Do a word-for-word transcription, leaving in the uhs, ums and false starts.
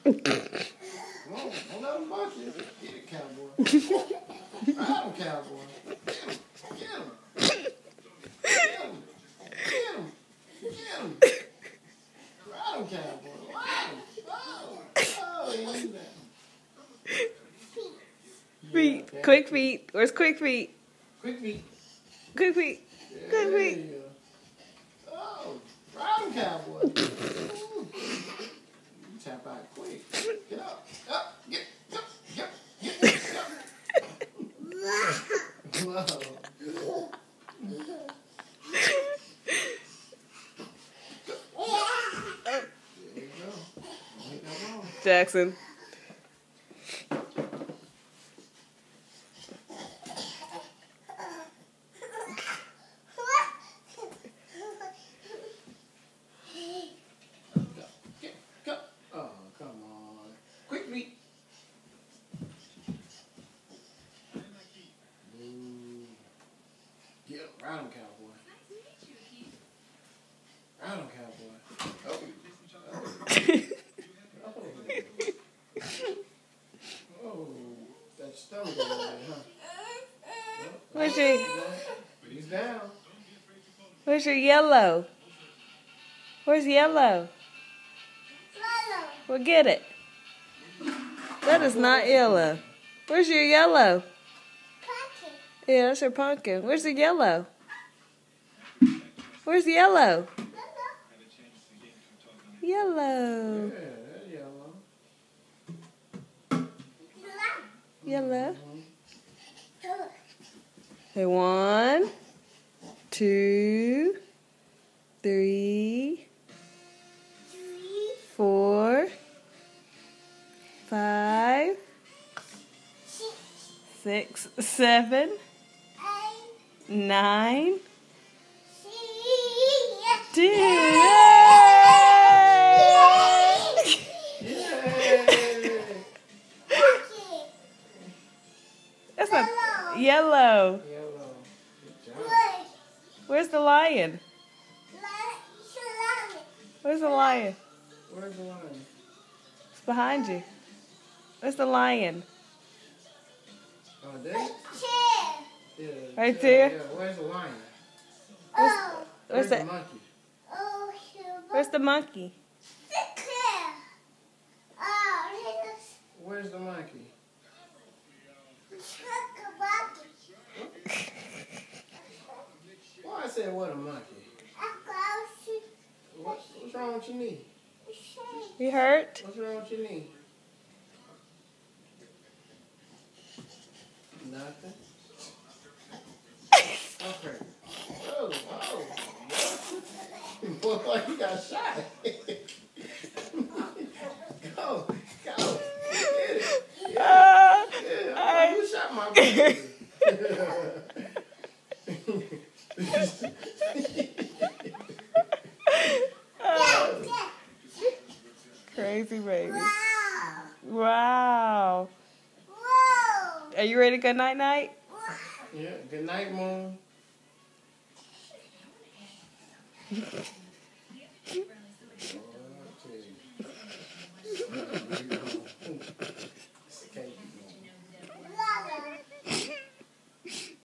Come on, don't let him bust you. Get it, cowboy. Ride him, cowboy. Get him. Get him. Get him. Get him. Get him. Ride him, cowboy. Ride him. Oh, oh, he ain't that. Feet. Yeah, okay. Quick feet. Where's quick feet? Quick feet. Quick feet. Yeah, Quick feet. yeah. Oh, ride him, cowboy. Ooh. You tap out quick. Get up. Up. Get. Up. Get. Get. Get. Whoa. Jackson. Get, go. Oh, come on. Quick feet. Ooh. Get him. Ride him, cowboy. Ride him, cowboy. Oh. Oh. Oh. That stomach over there, huh? Where's your, He's down. where's your yellow? Where's yellow? Well, get it. That is not yellow. Where's your yellow? Yeah, that's your pumpkin. Where's the yellow? Where's the yellow? Yellow. Yeah, that's yellow. Yellow. Okay, one, two, three, four, five, six, seven, nine, ten. That's not yellow. Yellow. Good job. Where's the lion? Where's the lion? Where's the lion? It's behind you. Where's the lion? Oh, there? Yeah, Right yeah, there? Yeah, where's the lion? Where's, Where's where's the the monkey? Where's the monkey? Where's the monkey? Why I said what a monkey? What, what's wrong with your knee? You hurt? What's wrong with your knee? Nothing. Okay. Oh, oh. Boy, you got shot. Go, go. Get it. Yeah. Uh, Yeah, I, you shot my baby. Crazy baby. Wow. Wow. Whoa. Are you ready to go night night? Yeah, good night, Mom.